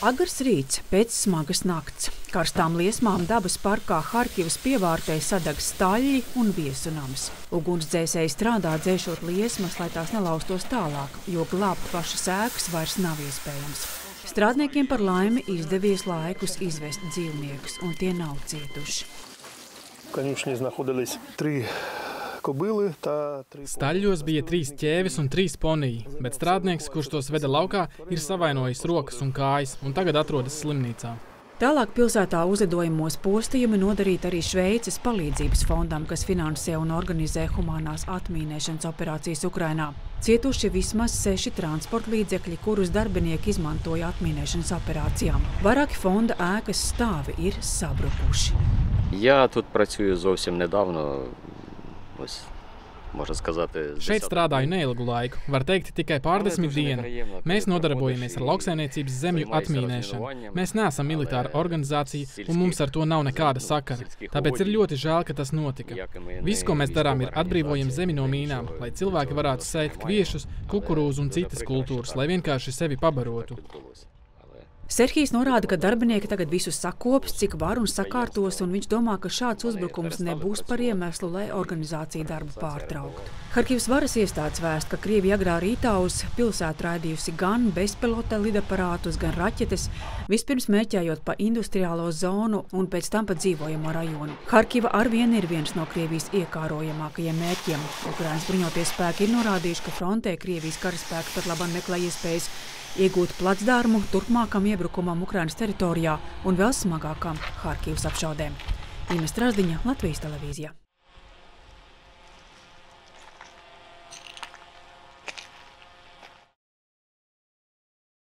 Agrs rīts pēc smagas nakts. Karstām liesmām dabas parkā Harkivas pievārtē sadeg staļļi un viesunams. Ugunsdzēsēji strādā dzēšot liesmas, lai tās nelaustos tālāk, jo glābt pašas ēkas vairs nav iespējams. Strādniekiem par laimi izdevies laikus izvest dzīvniekus, un tie nav cietuši. Staļļos bija 3 ķēvis un 3 poniji, bet strādnieks, kurš tos veda laukā, ir savainojis rokas un kājas un tagad atrodas slimnīcā. Tālāk pilsētā uzlidojumos postījumi nodarīti arī Šveices palīdzības fondam, kas finansē un organizē humanās atmīnēšanas operācijas Ukrainā. Cietuši vismaz 6 transporta līdzekļi, kurus darbinieki izmantoja atmīnēšanas operācijām. Vairāki fonda ēkas stāvi ir sabrukuši. Я тут працюю зовсім недавно. Šeit strādāju neilgu laiku, var teikt tikai pārdesmit dienu. Mēs nodarbojamies ar lauksaimniecības zemju atmīnēšanu. Mēs neesam militāra organizācija un mums ar to nav nekāda sakara. Tāpēc ir ļoti žēl, ka tas notika. Viss, ko mēs darām, ir atbrīvojam zemi no mīnām, lai cilvēki varētu sēt kviešus, kukurūzu un citas kultūras, lai vienkārši sevi pabarotu. Serhijs norāda, ka darbinieki tagad visu sakops, cik var un sakārtos, un viņš domā, ka šāds uzbrukums nebūs par iemeslu, lai organizācija darbu pārtrauktu. Harkivas varas iestādes vēst, ka Krievija agrā rītā uz pilsētu raidījusi gan bezpilota lidaparātus, gan raķetes, vispirms mērķējot pa industriālo zonu un pēc tam pa dzīvojamo rajonu. Harkiva arvien ir viens no Krievijas iekārojamākajiem mērķiem. Ukrainas bruņoties spēki ir norādījuši, ka frontē Krievijas karaspēki pat labāk meklē iespējas iegūt placdarmu turpmākam iebrukumam Ukrainas teritorijā un vēl smagākām Harkivas apšaudēm. Ines Trasdiņa, Latvijas televīzija.